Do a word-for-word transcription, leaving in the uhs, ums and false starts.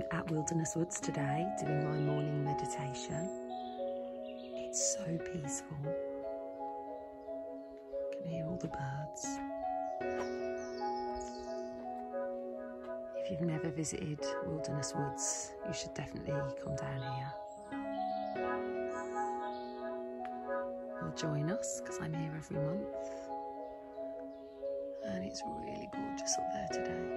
at Wilderness Woods today doing my morning meditation. It's so peaceful. You can hear all the birds. If you've never visited Wilderness Woods, you should definitely come down here. Or join us, because I'm here every month. And it's really gorgeous up there today.